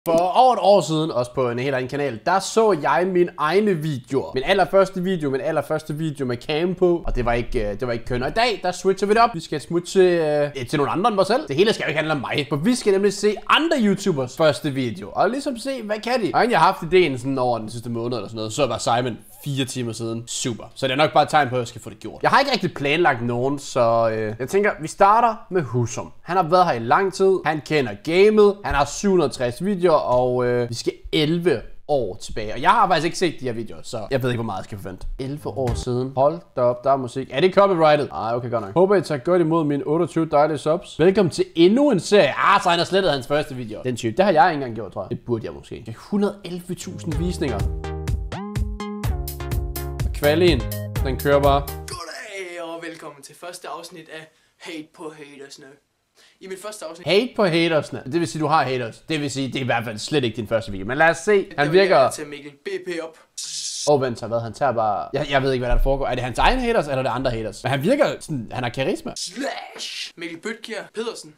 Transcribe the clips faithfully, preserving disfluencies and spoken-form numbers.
For over et år siden, også på en helt anden kanal, der så jeg mine egne videoer. Min allerførste video, min allerførste video med cam på. Og det var ikke, det var ikke køn. Og i dag, der switcher vi det op. Vi skal smutte til, uh, til nogle andre end mig selv. Det hele skal jo ikke handle om mig. For vi skal nemlig se andre YouTubers første video. Og ligesom se, hvad kan de? Og jeg har haft ideen sådan over den sidste måned eller sådan noget. Så var Simon fire timer siden. Super. Så det er nok bare et tegn på, at jeg skal få det gjort. Jeg har ikke rigtig planlagt nogen, så øh, jeg tænker, vi starter med Husum. Han har været her i lang tid. Han kender gamet. Han har syv hundrede og tres videoer, og øh, vi skal elleve år tilbage. Og jeg har faktisk ikke set de her videoer, så jeg ved ikke, hvor meget jeg skal forvente. elleve år siden. Hold da op, der er musik. Er det copyrighted? Nej, okay, godt nok. Håber, I tager godt imod mine otteogtyve dejlige subs. Velkommen til endnu en serie. Ah, så han har slettet hans første video. Den type, det har jeg ikke engang gjort, tror jeg. Det burde jeg måske. Det er et hundrede og elleve tusind visninger. Kvalien, den kører bare. Goddag og velkommen til første afsnit af Hate på Hatersne. I mit første afsnit... Hate på hatersne. Det vil sige, du har haters. Det vil sige, det er i hvert fald slet ikke din første video. Men lad os se. Han der virker... Jeg til Mikkel B P op. Åh, oh, vent så, hvad? Han tager bare... Jeg, jeg ved ikke, hvad der foregår. Er det hans egen haters, eller er det andre haters? Men han virker sådan... Han har karisma. Slash Mikkel Bøtkjær Pedersen.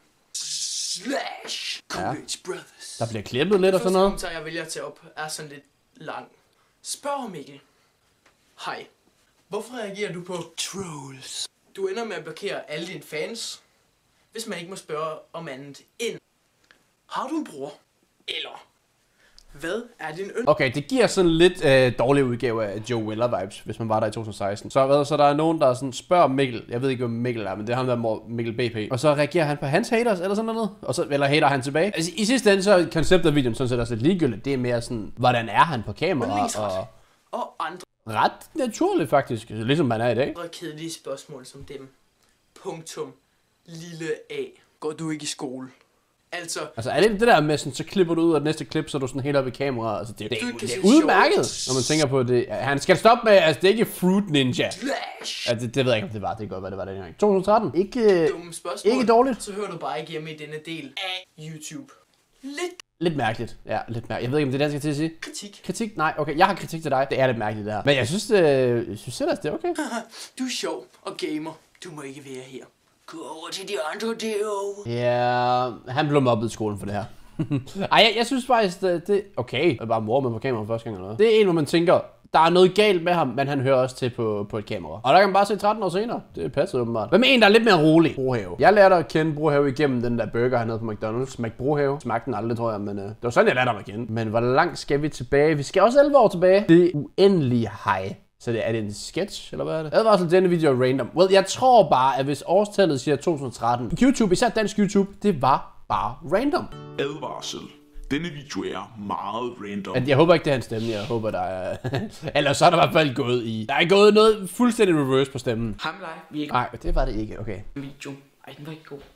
Slash Courage ja. Brothers. Der bliver klippet lidt og sådan noget. Første kommentar, jeg vælger at tage op, er sådan lidt lang. Spørg Mikkel. Hej. Hvorfor reagerer du på trolls? Du ender med at blokere alle dine fans, hvis man ikke må spørge om andet end: har du en bror? Eller hvad er din ønske? Okay, det giver sådan lidt øh, dårlig udgave af Joe Weller vibes, hvis man var der i to tusind og seksten. Så, hvad, så der er nogen, der sådan spørger Mikkel. Jeg ved ikke, hvem Mikkel er, men det er ham, der er Mikkel B P. Og så reagerer han på hans haters, eller sådan noget. Og så, eller hater han tilbage. Altså, i sidste ende, så er konceptet af videoen sådan set også lidt ligegyldigt. Det er mere sådan, hvordan er han på kamera? Og, og andre ret naturligt faktisk, ligesom man er i dag. andre kedelige spørgsmål som dem. Punktum. Lille A. Går du ikke i skole? Altså, altså er det det der med sådan, så klipper du ud af det næste klip, så er du sådan helt oppe i kameraet. Altså det, det, det, det er udmærket, når man tænker på det. Han skal stoppe med, altså det er ikke Fruit Ninja. Slash. Altså, det, det ved jeg ikke, om det var. Det kan godt være, det var den gang. to tusind og tretten. Ikke, dumme spørgsmål. Ikke dårligt. Så hører du bare ikke hjemme i denne del af YouTube. Lidt Lidt mærkeligt. Ja, lidt mærkeligt. Jeg ved ikke, om det er det, jeg skal til at sige. kritik. Kritik? Nej, okay. Jeg har kritik til dig. Det er lidt mærkeligt, det her. Men jeg synes, det, jeg synes ellers, det er okay. Du er sjov og gamer. Du må ikke være her. Gå over til de andre derovre. Ja, han blev mobbet i skolen for det her. Ej, jeg, jeg synes faktisk, det, det okay. Det er bare mor med på kamera første gang eller noget. Det er en, hvor man tænker, der er noget galt med ham, men han hører også til på, på et kamera. Og der kan man bare se tretten år senere. Det passer åbenbart. Hvad med en, der er lidt mere rolig? Brohave. Jeg lærte at kende Brohave igennem den der burger hernede på McDonald's. McBrohave. Smagte den aldrig, tror jeg, men uh, det var sådan, jeg lærte ham igen. Men hvor langt skal vi tilbage? Vi skal også elleve år tilbage. Det er uendelig high. Så det, er det en sketch, eller hvad er det? Advarsel, denne video er random. Well, jeg tror bare, at hvis årstallet siger to tusind og tretten, YouTube, især dansk YouTube, det var bare random. Advarsel. Denne video er meget random. Jeg håber ikke, det er hans stemme. Jeg håber, der er... Eller så er der i hvert fald gået i... Der er gået noget fuldstændig reverse på stemmen. Hamlej, vi ikke... Nej, det var det ikke, okay. Video. Ej, den var ikke god.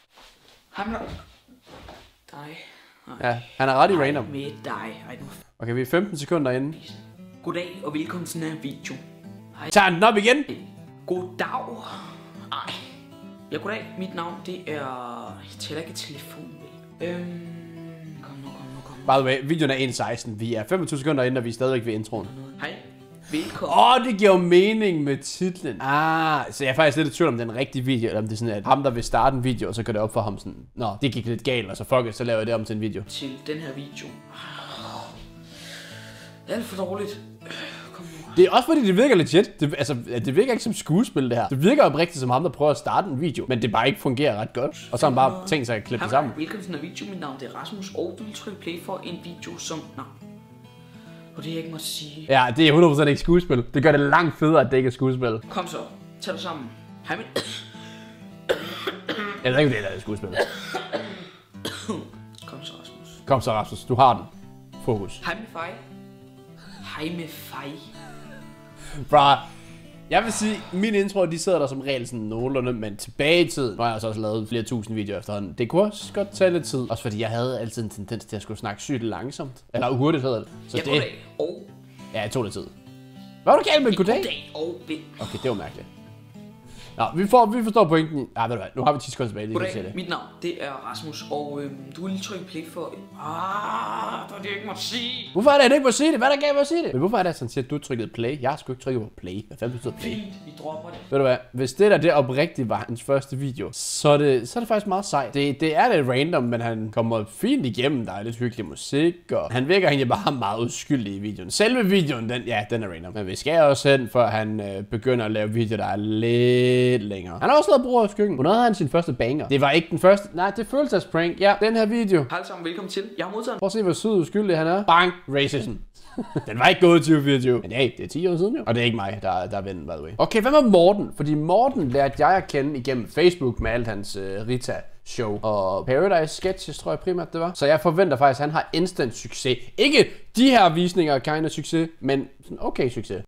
Hamlej. Dig. Ja, han er ret i random. Med dig. Ej, den var... Okay, vi er femten sekunder inde. Goddag og velkommen til den her video. Hej. Tager den op igen? Goddag. Ej. Ja, goddag. Mit navn, det er... Jeg tæller ikke telefon. Øhm... Kom nu, kom nu, kom nu. By the way, videoen er en seksten. Vi er femogtyve sekunder inde, og vi er stadigvæk ved introen. Hej. Velkommen. Åh, oh, det giver jo mening med titlen. Ah, så jeg er faktisk lidt i tvivl om, det er en rigtig video, eller om det er sådan, at ham, der vil starte en video, og så går det op for ham sådan, nå, det gik lidt galt, og så fuck it, så laver jeg det om til en video. Til den her video. Det er alt for dårligt. Kom nu. Det er også fordi, det virker legit. Det, altså, det virker ikke som skuespil, det her. Det virker oprigtigt som ham, der prøver at starte en video, men det bare ikke fungerer ret godt. Og så har han bare tænkt sig at klippe det sammen. Velkommen til den her video. Mit navn er Rasmus, og du vil trykke play for en video som... Nå. Og det jeg ikke må sige. Ja, det er hundrede procent ikke skuespil. Det gør det langt federe, at det ikke er skuespil. Kom så. Tag det sammen. Hej med... Jeg ved ikke, det er, der er skuespil. Kom så, Rasmus. Kom så, Rasmus. Du har den. Fokus. Hej med fej. Hej med fej. Bra. Jeg vil sige, mine introer, de sidder der som regel sådan nogenlunde, men tilbage i tiden, nu har jeg altså også lavet flere tusind videoer efterhånden. Det kunne også godt tage lidt tid, også fordi jeg havde altid en tendens til at skulle snakke sygt langsomt. Eller hurtigt hedder det. Så ja, det... goddag og... Ja, jeg tog lidt tid. Hvad var du galt med goddag? Goddag og... Okay, det var mærkeligt. Nå, vi, får, vi forstår pointen. Ja, ved du hvad, nu har vi ti sekunder tilbage. Goddag, mit navn, det er Rasmus, og øhm, du vil lige trykke play for... Ah, der de ikke må sige. Hvorfor er det, at han ikke må sige det? Hvad er der galt med at sige det? Men hvorfor er det, at han siger, at du trykkede play? Jeg har sgu ikke trykket på play. Hvad fanden betyder play? Fint, vi dropper det. Ved du hvad? Hvis det der det oprigtigt var hans første video, så er det, så er det faktisk meget sejt. Det, det er lidt random, men han kommer fint igennem. Der er lidt hyggelig musik, og han virker egentlig bare meget uskyldig i videoen. Selve videoen, den, ja, den er random. Men vi skal også hen, for han øh, begynder at lave videoer, der er lidt længere. Han har også lavet Bror af Skyggen. Hvornår havde han sin første banger? Det var ikke den første. Nej, det føltes as prank. Ja, den her video. Hej sammen, velkommen til. Jeg har modtaget. Prøv at se, hvor sød uskyldig han er. Bang! Racism. Den var ikke gået tyve fireogtyve. Men hey, det er ti år siden jo. Og det er ikke mig, der, der er vennen, by the way. Okay, hvad med Morten? Fordi Morten lærte jeg at kende igennem Facebook med alt hans uh, Rita show og Paradise sketches, tror jeg primært det var. Så jeg forventer faktisk, at han har instant succes. Ikke de her visninger kind of succes, men sådan okay succes.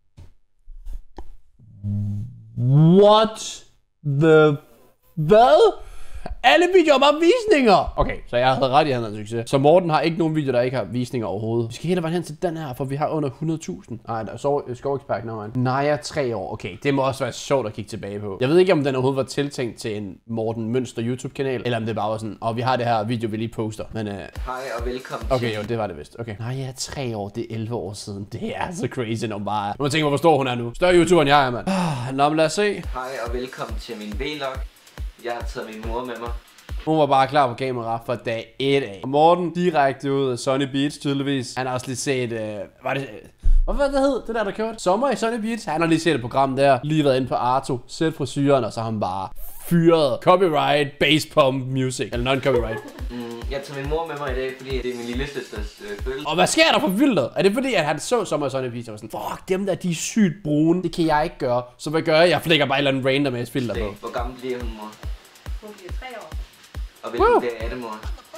What the... Hvad? Alle videoer var visninger! Okay, så jeg havde ret i, at han havde succes. Så Morten har ikke nogen video, der ikke har visninger overhovedet. Vi skal hele vejen hen til den her, for vi har under hundrede tusind. Nej, der er skovekspert nu. Naja, tre år. Okay, det må også være sjovt at kigge tilbage på. Jeg ved ikke, om den overhovedet var tiltænkt til en Morten Mønster YouTube-kanal, eller om det bare var sådan, og vi har det her video, vi lige poster. Men øh... Hej og velkommen okay, til... jo, det var det vist. Okay. Naja, tre år, det er elleve år siden. Det er så crazy, når man bare... Nu må tænke, hvor stor hun er nu. Større YouTuber end jeg er, mand. Ah, nå, men lad os se. Hej og velkommen til min vlog. Jeg har taget min mor med mig. Hun var bare klar på kamera fra dag et af. Og Morten direkte ud af Sunny Beach tydeligvis. Han har også lige set, øh, var det, øh, hvad var det, der hed? Det der, der kørte? Sommer i Sunny Beach. Han har lige set et program der. Lige været inde på Arto. Sæt frisyren, og så har han bare fyret copyright, bass pump music. Eller non-copyright. Mm, jeg tager min mor med mig i dag, fordi det er min lille søsters øh, fødselsdag. Og hvad sker der for filteret? Er det fordi, at han så Sommer i Sunny Beach og var sådan, fuck, dem der, de er sygt brune. Det kan jeg ikke gøre. Så hvad gør jeg? Jeg flækker bare et eller andet random ass filter på. Hvor gammel bliver hun, mor? Hun bliver tre år. Og hvilken dag er det, mor?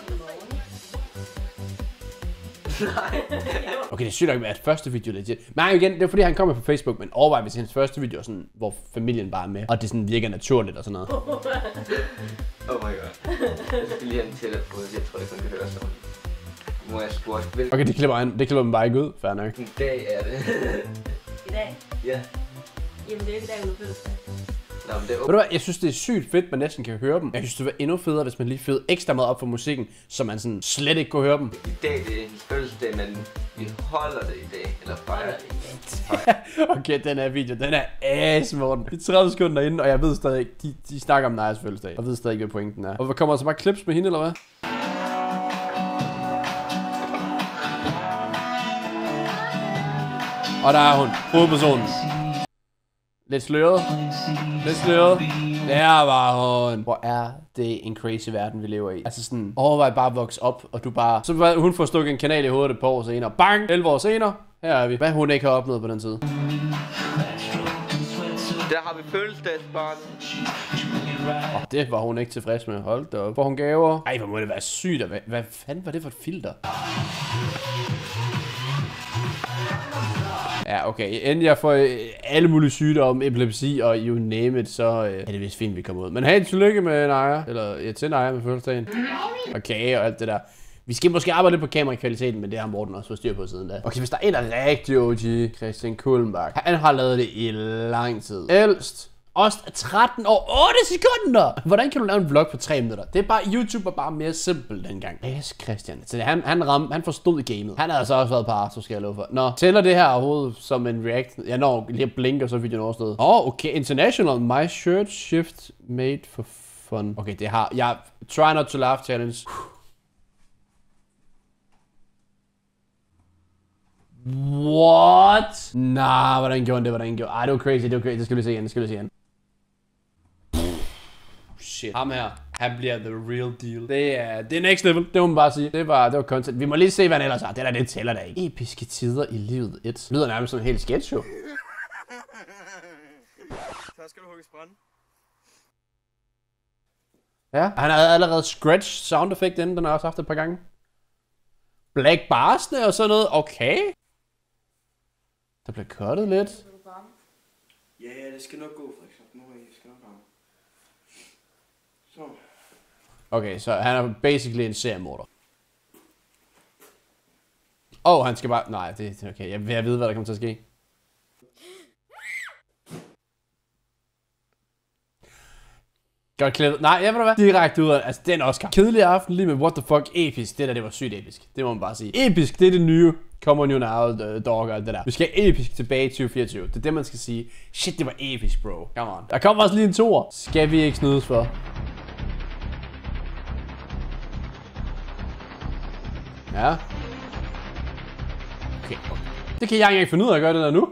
Okay, det er sygt nok, at første video er legit. Men igen, det er fordi, han kommer på Facebook, men overvej, hvis hans første video er sådan, hvor familien bare er med, og det sådan virker naturligt og sådan noget. Oh my god. Jeg skal lige have en tættere på, jeg tror ikke, man kan høre sådan. Mor, jeg spurgte, hvilken Okay, det klipper, han, det klipper man bare ikke ud, fair nok. dag er det? I dag? Ja. Jamen, det er ikke i dag, hun er fødselsdag. Nå, men det er Ved du hvad, jeg synes det er sygt fedt, man næsten kan høre dem. Jeg synes det var endnu federe, hvis man lige fede ekstra meget op for musikken, så man sådan slet ikke kunne høre dem. I dag det er hendes fødselsdag, men vi holder det i dag. Eller fejrer det. Okay, den her video, den er ass, Morten. Det er tredive sekunder inde, og jeg ved stadig ikke, de, de snakker om Najas fødselsdag. Jeg ved stadig ikke, hvad pointen er. Og hvad kommer der så bare clips med hende, eller hvad? Og der er hun, hovedpersonen. Lidt sløret. Lidt sløret. Der var hun. Hvor er det en crazy verden, vi lever i. Altså sådan, overvej bare at vokse op, og du bare... Så hun får stukket en kanal i hovedet et par år senere. Bang! elleve år senere. Her er vi. Hvad hun ikke har opnået på den tid. Der har vi fødselsdagsbarn. Og oh, det var hun ikke tilfreds med. Hold da op. Får hun gaver? Ej, hvor må det være sygt. Hvad, hvad fanden var det for et filter? Ja, okay. Inden jeg får alle mulige sygdomme, epilepsi og you name it, så øh, er det vist fint, vi kommer ud. Men hey, tillykke med Naja. Eller ja, til Naja med fødselsdagen. Og kage og alt det der. Vi skal måske arbejde lidt på kamerakvaliteten, men det har Morten også fået styr på siden da. Okay, hvis der er en, der er rigtig O G, Christian Kullenbach. Han har lavet det i lang tid. Ældst. Også tretten år, otte sekunder! Hvordan kan du lave en vlog på tre minutter? Det er bare, YouTube var bare mere simpelt dengang. Yes, Christian. Så han, han ramte, han forstod gamet. Han har altså også været på Arto, skal jeg love for. Nå, tæller det her overhovedet som en react? Jeg når lige at blinke, og så er videoen overstået. Åh, oh, okay. International. My shirt shift made for fun. Okay, det har jeg. Try not to laugh challenge. What? Nah, hvordan gjorde han det? Hvordan gjorde han? Ej, det var crazy, det var crazy. Det skal vi se igen, det skal vi se igen. Shit. Ham her, han bliver the real deal. Det er, det er next level, det må man bare sige. Det var, det var content. Vi må lige se, hvad han ellers har. Det der, det tæller da ikke. Episke tider i livet et. Lyder nærmest som en helt sketch show. Så skal du hugge brænde. Ja, han har allerede scratch sound effect inden, den har jeg også haft et par gange. Black Barsne og sådan noget, okay. Der bliver cuttet lidt. Ja, ja, det skal nok gå, Frederik. Nu er I skal nok komme. Så. Okay, så han er basically en seriemorder. Åh, oh, han skal bare... Nej, det er okay. Jeg vil vide, hvad der kommer til at ske. Godt klædet. Nej, jeg ved du hvad? Direkte ud af, altså den Oscar. Kedelig aften lige med what the fuck episk. Det der, det var sygt episk. Det må man bare sige. Episk, det er det nye. Come on you now, uh, dog og det der. Vi skal episk tilbage i tyve fireogtyve. Det er det, man skal sige. Shit, det var episk, bro. Come on. Der kommer også lige en toer. Skal vi ikke snydes for? Ja. Okay, okay. Det kan jeg ikke finde ud af at gøre det der nu.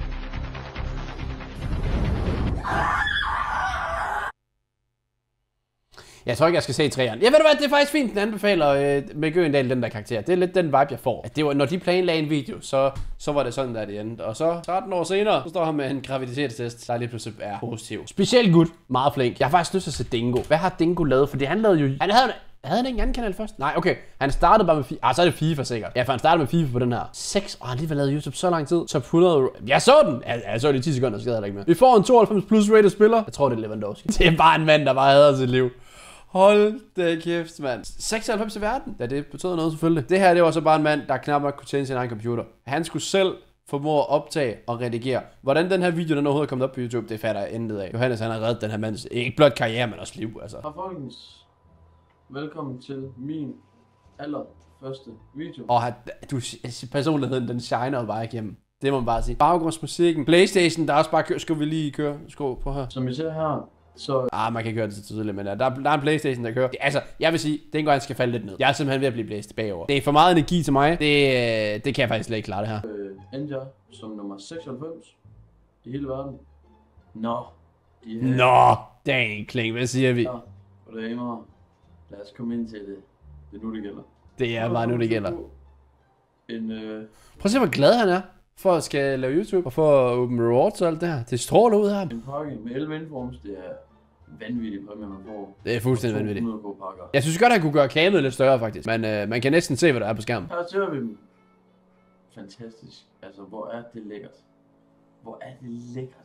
Jeg tror ikke, jeg skal se træerne. Jeg ved du hvad, det er faktisk fint, den anbefaler øh, med Gøendal, den der karakter. Det er lidt den vibe, jeg får. At det var, når de planlagde en video, så, så var det sådan, der det endte. Og så tretten år senere, så står han med en graviditetstest, der lige pludselig er positiv. Specielt gut. Meget flink. Jeg har faktisk lyst til at se Dingo. Hvad har Dingo lavet? Fordi han lavede jo... Han havde, havde han ikke en anden kanal først? Nej, okay. Han startede bare med FIFA. Ah, så er det FIFA sikkert. Ja, for han startede med FIFA på den her. seks år, han lige lavet YouTube så lang tid. Top hundrede... Jeg så den! Jeg, jeg så det i ti sekunder, så sker der ikke mere. Vi får en tooghalvfems plus rated spiller. Jeg tror, det er Lewandowski. Det er bare en mand, der bare hader sit liv. Hold da kæft, mand. seksoghalvfems i verden? Ja, det betyder noget selvfølgelig. Det her, det var så bare en mand, der knap nok kunne tænde sin egen computer. Han skulle selv formå at optage og redigere. Hvordan den her video, den overhovedet er kommet op på YouTube, det fatter jeg intet af. Johannes, han har reddet den her mands, ikke blot karriere, men også liv, altså. Og folkens, velkommen til min allerførste video. Og du, personligheden, den shiner bare igennem. Det må man bare sige. Baggrundsmusikken, PlayStation, der er også bare kø- skal vi lige køre. Skål på her. Som I ser her, så... Ah, man kan gøre det så tydeligt, men der, der er en PlayStation, der kører. Det, altså, jeg vil sige, den går han skal falde lidt ned. Jeg er simpelthen ved at blive blæst bagover. Det er for meget energi til mig. Det, det kan jeg faktisk slet ikke klare, det her. Øh, endte jeg som nummer seksoghalvfems i hele verden. Nå. De Nå, dang, Kling, hvad siger vi? Ja, og damer, lad os komme ind til det. Det er nu, det gælder. Det er bare nu, det gælder. En, øh... Prøv at se, hvor glad han er for at skal lave YouTube og for at åbne rewards og alt det her. Det stråler ud her. En pakke med elleve informs, det er vanvittigt præmie, man får. Det er fuldstændig vanvittigt. to hundrede pakker. Jeg synes godt, at han kunne gøre kamet lidt større, faktisk. Men øh, man kan næsten se, hvad der er på skærmen. Her ser vi dem. Fantastisk. Altså, hvor er det lækkert. Hvor er det lækkert.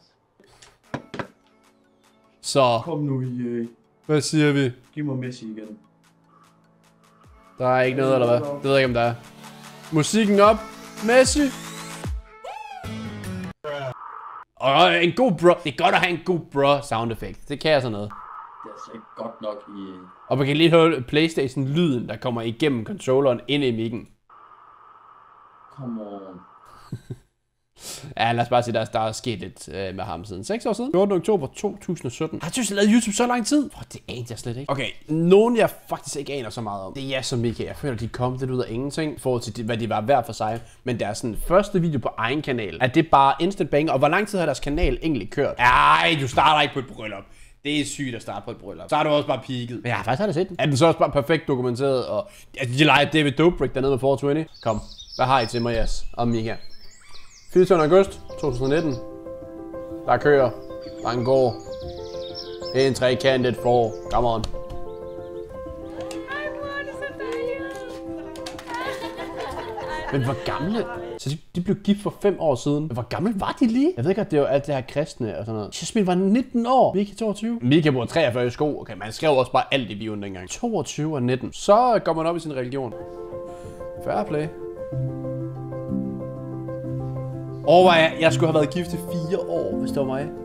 Så. Kom nu i... Øh... Hvad siger vi? Giv mig Messi igen. Der er ikke noget, eller hvad? Det ved jeg ikke, om der er. Musikken op. Messi. Og en god bro. Det er godt at have en god bro sound effect. Det kan jeg sådan noget. Det er altså ikke godt nok i... Og man kan lige høre PlayStation-lyden, der kommer igennem controlleren ind i mikken. Come on. Ja, lad os bare sige, at der er sket lidt øh, med ham siden seks år siden. ottende oktober to tusind og sytten. Har du synes, jeg lavet YouTube så lang tid? Oh, det anede jeg slet ikke. Okay, nogen jeg faktisk ikke aner så meget om. Det er jeg som Mika. Jeg føler, de kom lidt ud af ingenting, i forhold til hvad de var hver for sig. Men deres sådan første video på egen kanal, er det bare instant bang. Og hvor lang tid har deres kanal egentlig kørt? Ej, du starter ikke på et bryllup. Det er sygt at starte på et bryllup. Så har du også bare peaked. Men jeg har faktisk aldrig set den. Er den så også bare perfekt dokumenteret? Og altså, de leger David Dobrik dernede med fire tyve. Kom, hvad har I til mig, Jas og Mika? fireogtyvende august to tusind og nitten. Der kører. Der er en gård. En trekantet for. Come on. Men hvor gamle? Så de, de blev gift for fem år siden. Men hvor gamle var de lige? Jeg ved ikke, at det var alt det her kristne og sådan noget. Jasmin var nitten år. Mika toogtyve. Mika bor treogfyrre i sko. Okay, man skrev også bare alt i bioen dengang. toogtyve og nitten. Så går man op i sin religion. Fair play. Overvej, jeg, jeg skulle have været gift i fire år, hvis det var mig.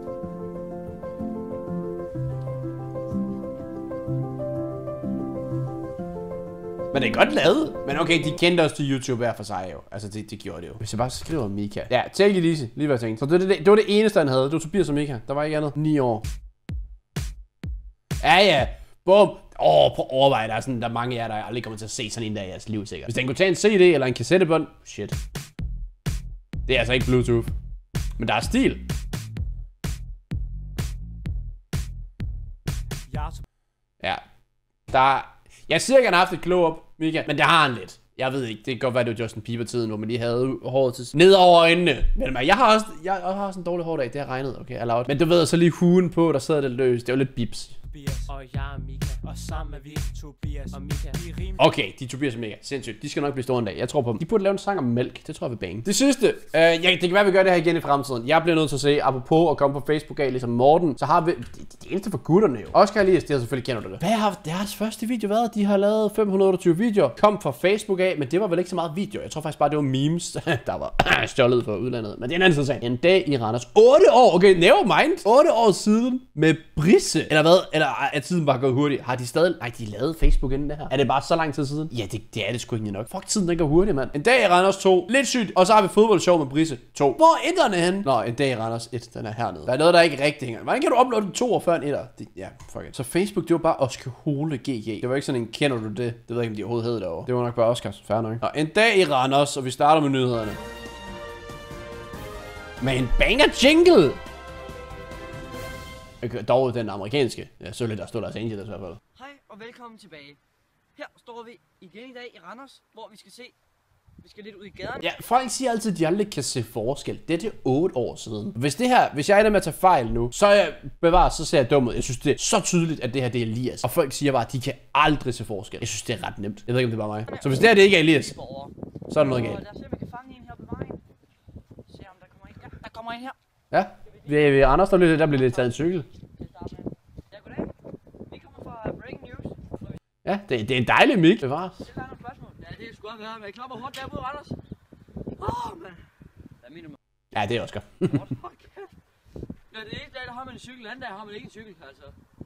Men det er godt lavet. Men okay, de kendte os til YouTube hver for sig jo. Altså, det, det gjorde det jo. Hvis jeg bare skriver Mika. Ja, take it easy. Lige hvad jeg tænkte. Så det, det, det var det eneste, han havde. Det var Tobias og Mika. Der var ikke andet. ni år. Ja, ja. Bum. Åh, oh, prøv at overveje, der er, sådan, der er mange af jer, der aldrig kommer til at se sådan en dag i jeres liv, sikkert. Hvis den kunne tage en C D eller en kassettebånd. Shit. Det er altså ikke Bluetooth. Men der er stil. Ja. Der... Jeg siger ikke, han har haft et glow up, Mika. Men det har han lidt. Jeg ved ikke. Det kan godt være, det var Justin Bieber-tiden, hvor man lige havde håret til ned over øjnene. Men jeg har også, jeg har også en dårlig hårdag. Det har regnet. Okay, allowed. Men du ved, så lige huen på, der sad det løs. Det var lidt bips. Og jeg er Mika, og sammen er vi Tobias og Mika. Okay, de er Tobias og Mika. Sindssygt. De skal nok blive store en dag. Jeg tror på dem. De burde lave en sang om mælk. Det tror jeg vil bange. Det sidste. Øh, ja, det kan være, vi gør det her igen i fremtiden. Jeg bliver nødt til at se, apropos at komme på Facebook af, ligesom Morten, så har vi det, det eneste for gutterne jo. Oscar Elias, det har selvfølgelig kender du det. Hvad har deres første video været? De har lavet fem hundrede og otteogtyve videoer. Kom fra Facebook af, men det var vel ikke så meget video. Jeg tror faktisk bare, det var memes, der var stjålet fra udlandet. Men det er en anden sag. En dag i Randers. otte år. Okay, never mind. otte år siden med Brisse. Eller hvad? Eller er tiden bare gået hurtigt? Har de stadig... Nej, de lavede Facebook inden det her. Er det bare så lang tid siden? Ja, det, det er det sgu ikke nok. Fuck, tiden den går hurtigt, mand. En dag i Randers to. Lidt sygt. Og så har vi fodboldshow med Brisse to. Hvor er etterne hen? Nå, en dag i Randers et. Den er hernede. Der er noget, der ikke rigtig hænger. Hvordan kan du uploade den to år før en etter? Det, ja, fuck it. Så Facebook, det var bare Oscar Hole G G. Det var ikke sådan en, kender du det? Det ved jeg ikke, om de overhovedet hed derovre. Det var nok bare Oscar. Fair nok. Nå, en dag i Randers, og vi starter med nyhederne. Med en banger jingle! Okay, dog den amerikanske. Ja, så lidt der stod Los Angeles i hvert fald. Hej og velkommen tilbage. Her står vi igen i dag i Randers, hvor vi skal se, vi skal lidt ud i gaden. Ja, folk siger altid, at de aldrig kan se forskel. Det er det otte år siden. Hvis det her, hvis jeg er der med at tage fejl nu, så er jeg bevaret, så ser jeg dum ud. Jeg synes, det er så tydeligt, at det her det er Elias. Og folk siger bare, at de kan aldrig se forskel. Jeg synes, det er ret nemt. Jeg ved ikke, om det er bare mig. Så hvis det her det ikke er Elias, så er der noget galt. Lad os se, om vi kan fange en her på vejen. Se om der kommer en. Ja, der kommer en her. Ja, vi er ved Anders, der bliver, der bliver lidt taget en cykel. Ja, goddag. Vi kommer fra Breaking News. Ja, det, det er en dejlig mik. Bevares. Det er nogle spørgsmål. Ja, det er sgu godt være, men jeg klapper hårdt derude, Randers. Åh, mand. Hvad mener du? Ja, det er Oscar. Ja, det ene dag, der har man en cykel, anden dag har man ikke en cykel, altså.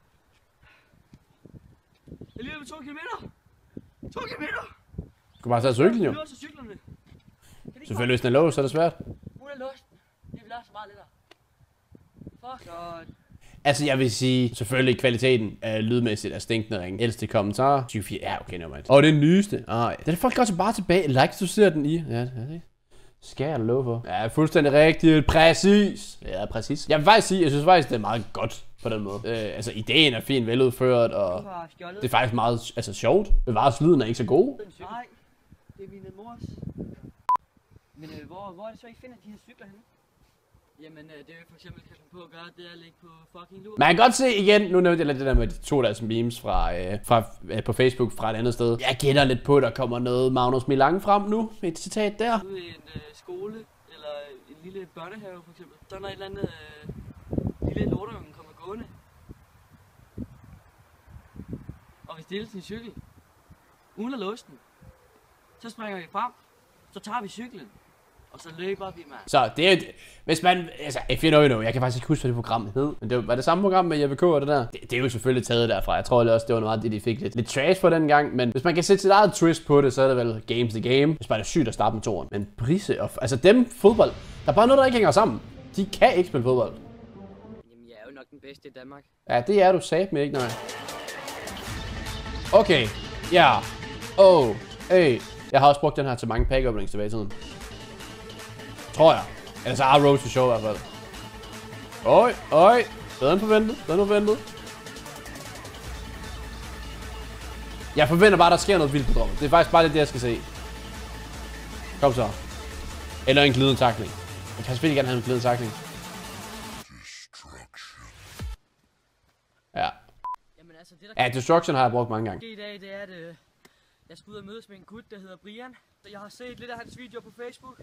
Jeg er lige med to kilometer. To kilometer. Du skal bare tage cyklen jo. Nu er så cyklerne. Selvfølgelig, hvis den er låst, så er det svært. Hun er låst. Det vil så meget lettere. Fuck god. Altså, jeg vil sige, selvfølgelig kvaliteten uh, lydmæssigt er stinkende ringe. Ældste kommentar. tyve fire. Ja, okay, no, og det er den nyeste. Ah, ja. Den er folk også bare tilbage. Like, du ser den i. Ja, det skal jeg da love for. Ja, fuldstændig rigtigt. Præcis. Ja, præcis. Jeg vil faktisk sige, jeg synes faktisk, det er meget godt på den måde. Øh, altså, ideen er fint veludført, og det er faktisk meget altså, sjovt. Bevares lyden er ikke så god. Nej, det er mine mors. Men øh, hvor, hvor er det så, I finder de her cykler henne? Jamen, øh, det er jo for eksempel, kan på at gøre, det er at ligge på fucking lur. Man kan godt se igen, nu nævnte jeg lidt det der med de to deres memes fra, øh, fra øh, på Facebook fra et andet sted. Jeg gætter lidt på, at der kommer noget Magnus Milang frem nu. Et citat der. Ude i en øh, skole, eller en lille børnehave for eksempel. Så er der et eller andet øh, lille lorteunge kommer gående. Og vi stiller sin cykel. Uden at låse den. Så springer vi frem. Så tager vi cyklen. Og så løber vi, mand. Så det er hvis man, altså, if you know, you know, jeg kan faktisk ikke huske, hvad det program hed. Men det var, var det samme program med Jeppe K og det der? Det, det er jo selvfølgelig taget derfra. Jeg tror også, det var noget, det de fik lidt, lidt trash for den gang. Men hvis man kan sætte sit eget twist på det, så er det vel games the game. Hvis bare det er sygt at starte med toren. Men Brisse og, altså dem fodbold, der er bare noget, der ikke hænger sammen. De kan ikke spille fodbold. Jamen, jeg er jo nok den bedste i Danmark. Ja, det er du sat med, ikke nej. Okay, ja. Yeah. Oh, hey. Jeg har også brugt den her til mange pack openings tilbage i tiden. Tror jeg. Ellers har Rose to show i hvert fald. Øj, øj. Bedre end forventet. Bedre end forventet. Jeg forventer bare, at der sker noget vildt på drømmen. Det er faktisk bare det, jeg skal se. Kom så. Eller en glidende tackling. Jeg kan selvfølgelig gerne have en glidende tackling. Ja. Jamen, altså, det der Ja, Destruction har jeg brugt mange gange. i dag, det er, at øh, jeg skal ud og mødes med en gut, der hedder Brian. Så jeg har set lidt af hans videoer på Facebook.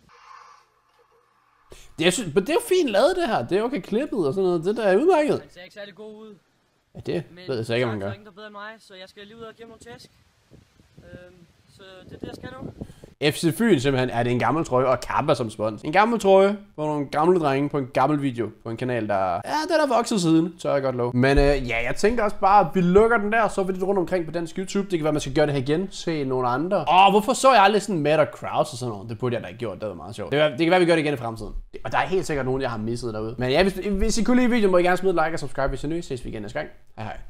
Det, jeg synes, men det er jo fint lavet det her. Det er jo okay klippet og sådan noget. Det der er udmærket. Han ser ikke særlig god ud. Ja, det Men ved jeg så ikke, om man gør. der er ingen, der er bedre end mig, så jeg skal lige ud og give nogle tæsk. Øhm, så det er det, jeg skal nu. F C Fyn simpelthen er det en gammel trøje og Kappa som spons. En gammel trøje på nogle gamle drenge på en gammel video på en kanal, der... Ja, den er vokset siden, så jeg godt lov. Men øh, ja, jeg tænker også bare, at vi lukker den der, så er vi lidt rundt omkring på dansk YouTube. Det kan være, man skal gøre det her igen. Se nogle andre. Åh, hvorfor så jeg aldrig sådan Matt og Kraus og sådan noget? Det burde jeg da ikke gjort, det var meget sjovt. Det, var, det kan være, vi gør det igen i fremtiden. Og der er helt sikkert nogen, jeg har misset derude. Men ja, hvis, hvis I kunne lide videoen, må I gerne smide et like og subscribe, hvis I er nye. Ses vi igen næste gang. Hej hej.